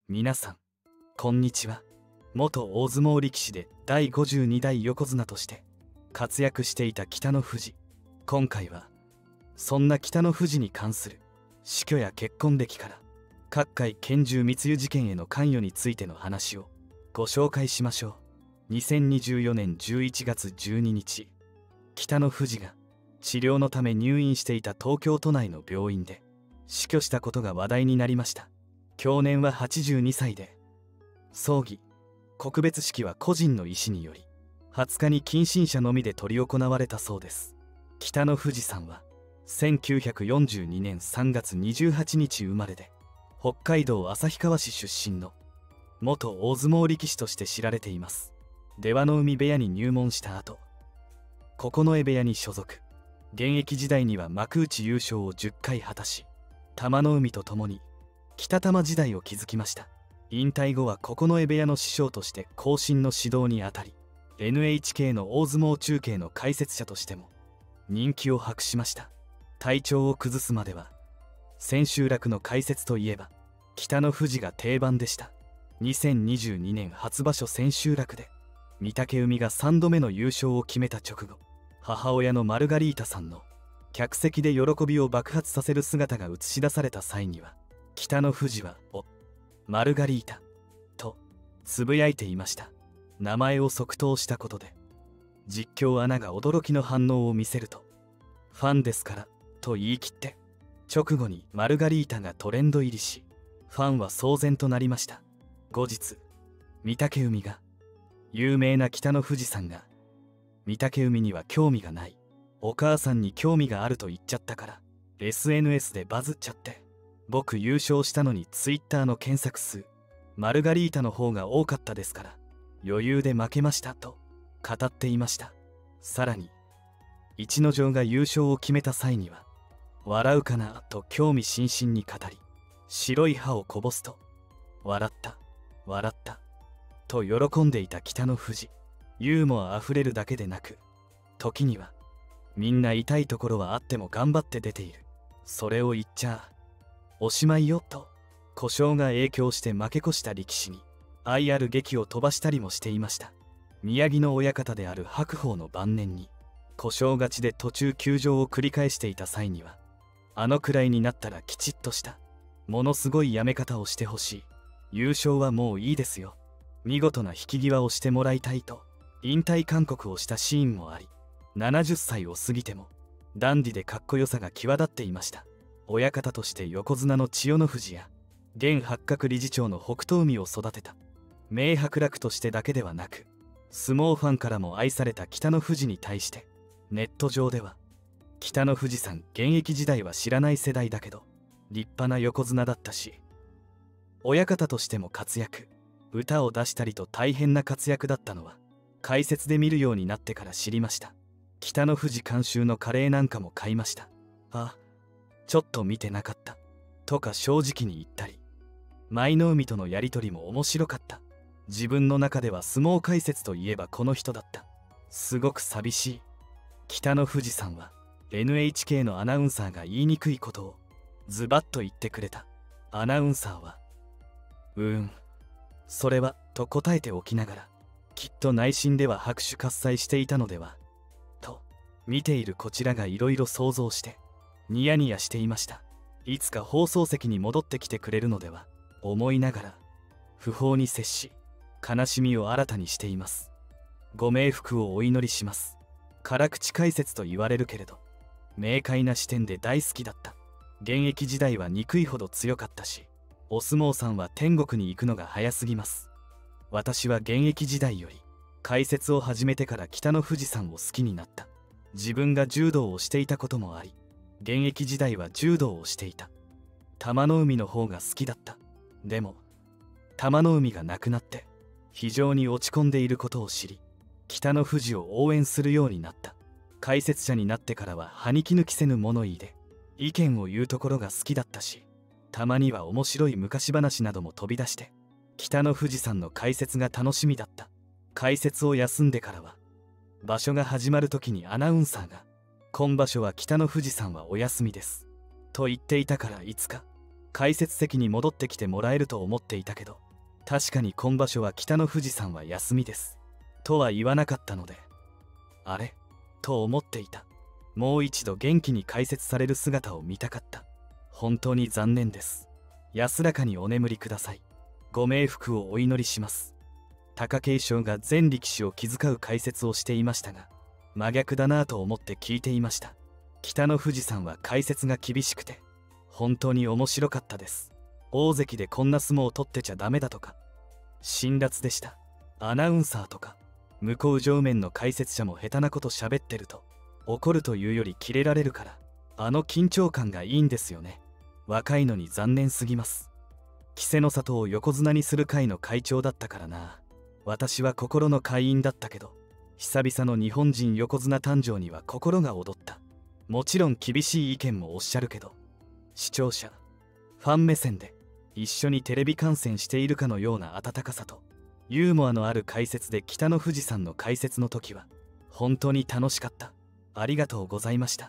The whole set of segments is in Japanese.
皆さんこんにちは。元大相撲力士で第52代横綱として活躍していた北の富士。今回はそんな北の富士に関する死去や結婚歴から各界拳銃密輸事件への関与についての話をご紹介しましょう。2024年11月12日、北の富士が治療のため入院していた東京都内の病院で死去したことが話題になりました。享年は82歳で、葬儀告別式は個人の意思により20日に近親者のみで執り行われたそうです。北の富士さんは1942年3月28日生まれで、北海道旭川市出身の元大相撲力士として知られています。出羽海部屋に入門した後、九重部屋に所属。現役時代には幕内優勝を10回果たし、玉の海と共に北玉時代を築きました。引退後は九重部屋の師匠として後進の指導にあたり、 NHK の大相撲中継の解説者としても人気を博しました。体調を崩すまでは千秋楽の解説といえば北の富士が定番でした。2022年初場所千秋楽で御嶽海が3度目の優勝を決めた直後、母親のマルガリータさんの客席で喜びを爆発させる姿が映し出された際には、北の富士は「おマルガリータ」とつぶやいていました。名前を即答したことで実況アナが驚きの反応を見せると、ファンですからと言い切って、直後にマルガリータがトレンド入りし、ファンは騒然となりました。後日御嶽海が有名な北の富士さんが御嶽海には興味がない、お母さんに興味があると言っちゃったから SNS でバズっちゃって、僕優勝したのに Twitter の検索数マルガリータの方が多かったですから余裕で負けましたと語っていました。さらに逸ノ城が優勝を決めた際には笑うかなと興味津々に語り、白い歯をこぼすと笑った笑ったと喜んでいた北の富士。ユーモアあふれるだけでなく、時にはみんな痛いところはあっても頑張って出ている、それを言っちゃおしまいよと故障が影響して負け越した力士に愛ある檄を飛ばしたりもしていました。宮城の親方である白鵬の晩年に故障勝ちで途中休場を繰り返していた際には、あのくらいになったらきちっとしたものすごいやめ方をしてほしい、優勝はもういいですよ、見事な引き際をしてもらいたいと引退勧告をしたシーンもあり、70歳を過ぎてもダンディでかっこよさが際立っていました。親方として横綱の千代の富士や現八角理事長の北勝海を育てた名伯楽としてだけではなく、相撲ファンからも愛された北の富士に対して、ネット上では北の富士さん現役時代は知らない世代だけど立派な横綱だったし、親方としても活躍、歌を出したりと大変な活躍だったのは解説で見るようになってから知りました。北の富士監修のカレーなんかも買いました。あ、ちょっと見てなかったとか正直に言ったり、舞の海とのやり取りも面白かった。自分の中では相撲解説といえばこの人だった。すごく寂しい。北の富士さんは NHK のアナウンサーが言いにくいことをズバッと言ってくれた。アナウンサーはそれはと答えておきながら、きっと内心では拍手喝采していたのではと見ているこちらがいろいろ想像してニヤニヤしていました。いつか放送席に戻ってきてくれるのでは思いながら訃報に接し悲しみを新たにしています。ご冥福をお祈りします。辛口解説と言われるけれど明快な視点で大好きだった。現役時代は憎いほど強かったし、お相撲さんは天国に行くのが早すぎます。私は現役時代より解説を始めてから北の富士さんを好きになった。自分が柔道をしていたこともあり、現役時代は柔道をしていた。玉の海の方が好きだった。でも玉の海が亡くなって非常に落ち込んでいることを知り、北の富士を応援するようになった。解説者になってからは歯に衣着せぬ物言いで意見を言うところが好きだったし、たまには面白い昔話なども飛び出して北の富士さんの解説が楽しみだった。解説を休んでからは場所が始まる時にアナウンサーが「今場所は北の富士さんはお休みです」と言っていたから、いつか解説席に戻ってきてもらえると思っていたけど、確かに今場所は北の富士さんは休みですとは言わなかったので、あれと思っていた。もう一度元気に解説される姿を見たかった。本当に残念です。安らかにお眠りください。ご冥福をお祈りします。貴景勝が全力士を気遣う解説をしていましたが、真逆だなぁと思って聞いていました。北の富士さんは解説が厳しくて本当に面白かったです。大関でこんな相撲を取ってちゃダメだとか辛辣でした。アナウンサーとか向こう上面の解説者も下手なこと喋ってると怒るというよりキレられるから、あの緊張感がいいんですよね。若いのに残念すぎます。稀勢の里を横綱にする会の会長だったからな。私は心の会員だったけど、久々の日本人横綱誕生には心が躍った。もちろん厳しい意見もおっしゃるけど、視聴者ファン目線で一緒にテレビ観戦しているかのような温かさとユーモアのある解説で、北の富士さんの解説の時は本当に楽しかった。ありがとうございました。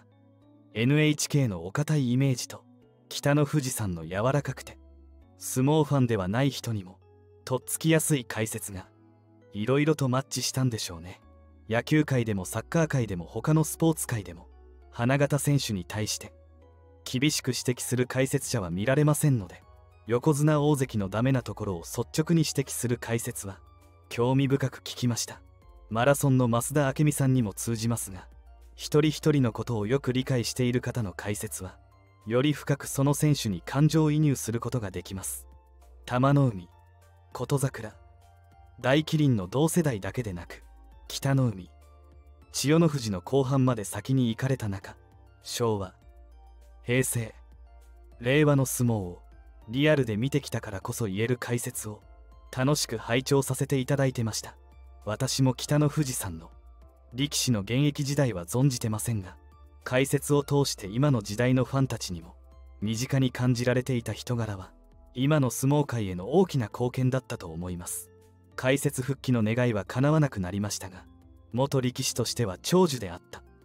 NHK のお堅いイメージと北の富士さんの柔らかくて相撲ファンではない人にもとっつきやすい解説がいろいろとマッチしたんでしょうね。野球界でもサッカー界でも他のスポーツ界でも花形選手に対して厳しく指摘する解説者は見られませんので、横綱大関のダメなところを率直に指摘する解説は興味深く聞きました。マラソンの増田明美さんにも通じますが、一人一人のことをよく理解している方の解説はより深くその選手に感情移入することができます。玉の海、琴櫻、大麒麟の同世代だけでなく、北の海、千代の富士の後半まで先に行かれた中、昭和、平成、令和の相撲をリアルで見てきたからこそ言える解説を楽しく拝聴させていただいてました。私も北の富士さんの力士の現役時代は存じてませんが、解説を通して今の時代のファンたちにも身近に感じられていた人柄は今の相撲界への大きな貢献だったと思います。解説復帰の願いは叶わなくなりましたが、元力士としては長寿であった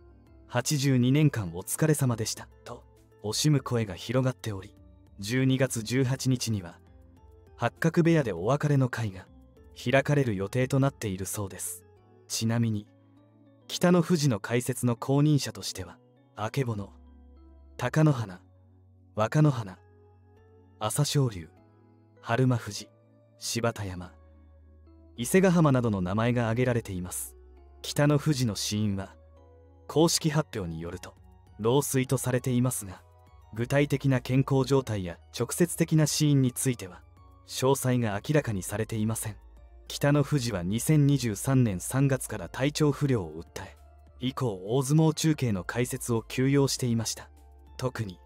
。82年間お疲れ様でしたと惜しむ声が広がっており、12月18日には八角部屋でお別れの会が開かれる予定となっているそうです。ちなみに北の富士の解説の後任者としては、あけぼの、貴乃花、若乃花、朝青龍、日馬富士、芝田山、伊勢ヶ浜などの名前が挙げられています。北の富士の死因は公式発表によると老衰とされていますが、具体的な健康状態や直接的な死因については詳細が明らかにされていません。北の富士は2023年3月から体調不良を訴え、以降大相撲中継の解説を休養していました。特に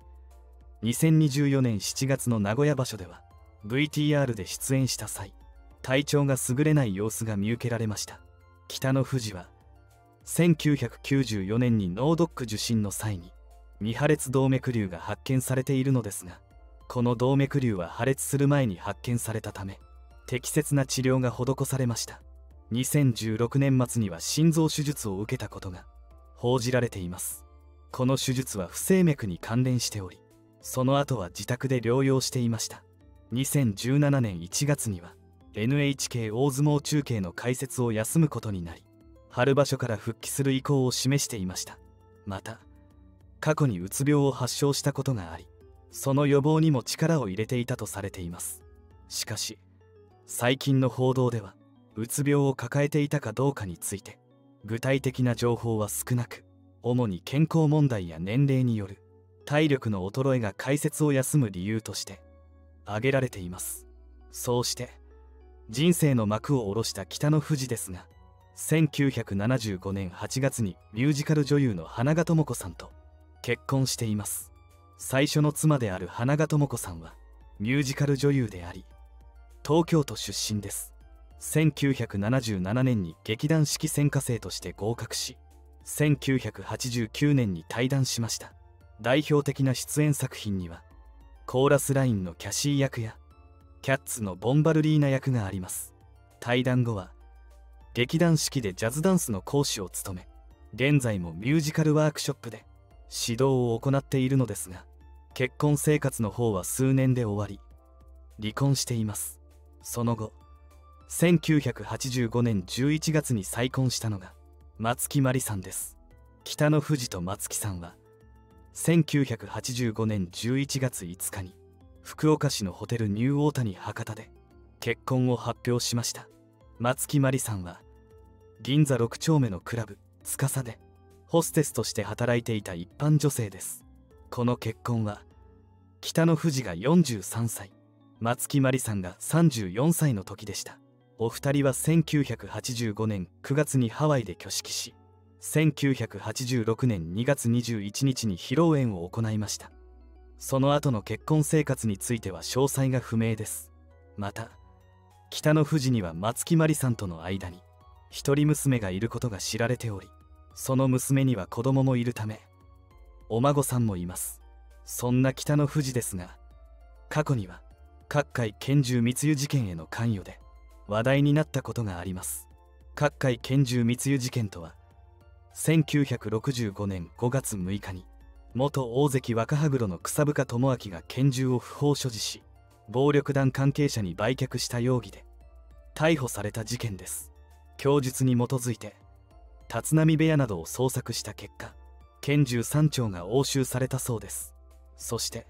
2024年7月の名古屋場所では VTR で出演した際、体調が優れない様子が見受けられました。北の富士は1994年に脳ドック受診の際に未破裂動脈瘤が発見されているのですが、この動脈瘤は破裂する前に発見されたため適切な治療が施されました。2016年末には心臓手術を受けたことが報じられています。この手術は不整脈に関連しており、その後は自宅で療養していました。2017年1月には NHK 大相撲中継の解説を休むことになり、春場所から復帰する意向を示していました。また過去にうつ病を発症したことがあり、その予防にも力を入れていたとされています。しかし最近の報道ではうつ病を抱えていたかどうかについて具体的な情報は少なく、主に健康問題や年齢による体力の衰えが解説を休む理由として挙げられています。そうして人生の幕を下ろした北の富士ですが、1975年8月にミュージカル女優の花賀智子さんと結婚しています。最初の妻である花賀智子さんはミュージカル女優であり、東京都出身です。1977年に劇団四季専科生として合格し、1989年に退団しました。代表的な出演作品にはコーラスラインのキャシー役やキャッツのボンバルリーナ役があります。退団後は劇団四季でジャズダンスの講師を務め、現在もミュージカルワークショップで指導を行っているのですが、 結婚生活の方は数年で終わり離婚しています。その後1985年11月に再婚したのが松木麻里さんです。北の富士と松木さんは1985年11月5日に福岡市のホテルニューオータニ博多で結婚を発表しました。松木麻里さんは銀座6丁目のクラブ司でホステスとして働いていた一般女性です。この結婚は北の富士が43歳松木麻里さんが34歳の時でした。お二人は1985年9月にハワイで挙式し、1986年2月21日に披露宴を行いました。その後の結婚生活については詳細が不明です。また北の富士には松木麻里さんとの間に一人娘がいることが知られており、その娘には子供もいるためお孫さんもいます。そんな北の富士ですが、過去には各界拳銃密輸事件への関与で話題になったことがあります。各界拳銃密輸事件とは1965年5月6日に元大関若羽黒の草深智明が拳銃を不法所持し、暴力団関係者に売却した容疑で逮捕された事件です。供述に基づいて立浪部屋などを捜索した結果、拳銃3丁が押収されたそうです。そして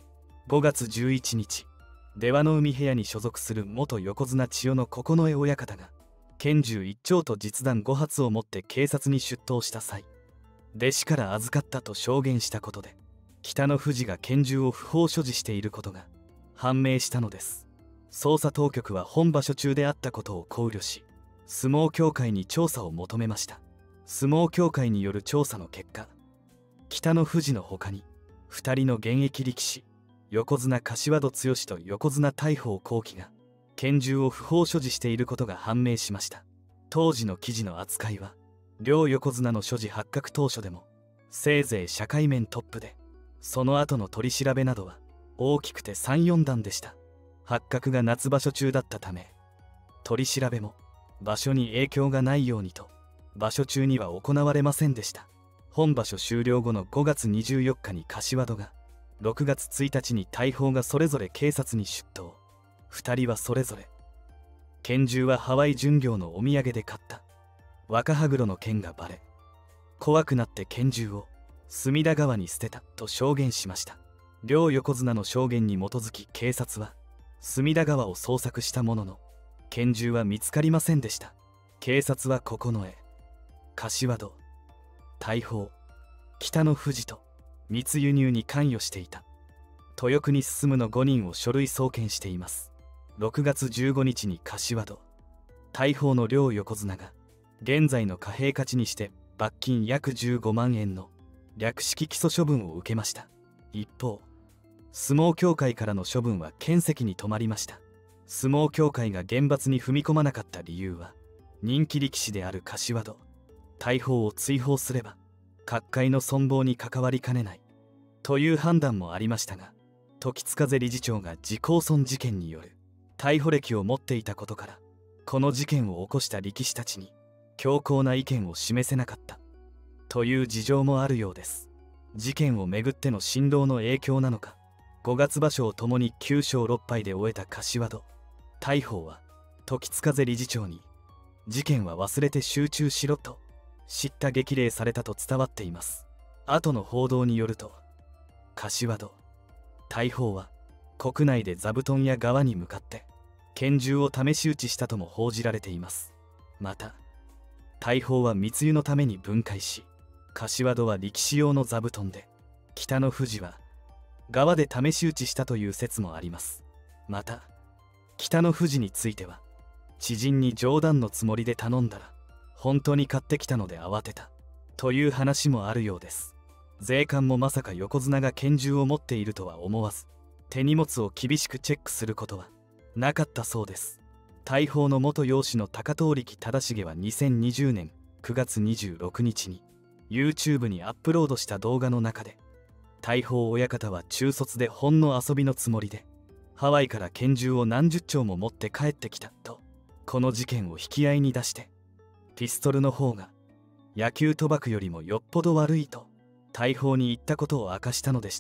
5月11日、出羽の海部屋に所属する元横綱千代の九重親方が拳銃1丁と実弾5発を持って警察に出頭した際、弟子から預かったと証言したことで北の富士が拳銃を不法所持していることが判明したのです。捜査当局は本場所中であったことを考慮し、相撲協会に調査を求めました。相撲協会による調査の結果、北の富士の他に2人の現役力士、横綱柏戸剛と横綱大鵬後期が拳銃を不法所持していることが判明しました。当時の記事の扱いは両横綱の所持発覚当初でもせいぜい社会面トップで、その後の取り調べなどは大きくて 3,4 段でした。発覚が夏場所中だったため取り調べも場所に影響がないようにと場所中には行われませんでした。本場所終了後の5月24日に柏戸が、6月1日に大鵬がそれぞれ警察に出頭。2人はそれぞれ拳銃はハワイ巡業のお土産で買った若羽黒の件がバレ、怖くなって拳銃を隅田川に捨てたと証言しました。両横綱の証言に基づき警察は隅田川を捜索したものの拳銃は見つかりませんでした。警察は九重、柏戸、大鵬、北の富士と密輸入に関与していた豊国進の5人を書類送検しています。6月15日に柏戸、大鵬の両横綱が現在の貨幣価値にして罰金約15万円の略式起訴処分を受けました。一方、相撲協会からの処分は検責に止まりました。相撲協会が厳罰に踏み込まなかった理由は、人気力士である柏戸、大鵬を追放すれば各界の存亡に関わりかねないという判断もありましたが、時津風理事長が自公損事件による逮捕歴を持っていたことから、この事件を起こした力士たちに強硬な意見を示せなかったという事情もあるようです。事件をめぐっての心労の影響なのか、5月場所をともに9勝6敗で終えた柏戸、大鵬は時津風理事長に事件は忘れて集中しろと叱咤激励されたと伝わっています。後の報道によると、柏戸、大鵬は国内で座布団や側に向かって拳銃を試し撃ちしたとも報じられています。また大砲は密輸のために分解し、柏戸は力士用の座布団で、北の富士は側で試し撃ちしたという説もあります。また北の富士については、知人に冗談のつもりで頼んだら本当に買ってきたので慌てたという話もあるようです。税関もまさか横綱が拳銃を持っているとは思わず、手荷物を厳しくチェックすることはなかったそうです。大砲の元養子の高遠力忠重は2020年9月26日に YouTube にアップロードした動画の中で、大砲親方は中卒でほんの遊びのつもりでハワイから拳銃を何十丁も持って帰ってきたと、この事件を引き合いに出して、ピストルの方が野球賭博よりもよっぽど悪いと大砲に言ったことを明かしたのでした。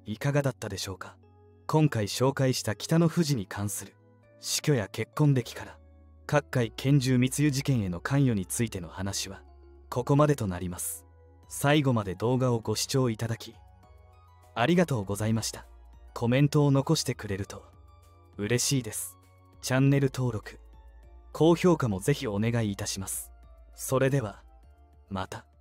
いかがだったでしょうか。今回紹介した北の富士に関する死去や結婚歴から各界拳銃密輸事件への関与についての話はここまでとなります。最後まで動画をご視聴いただきありがとうございました。コメントを残してくれると嬉しいです。チャンネル登録、高評価もぜひお願いいたします。それではまた。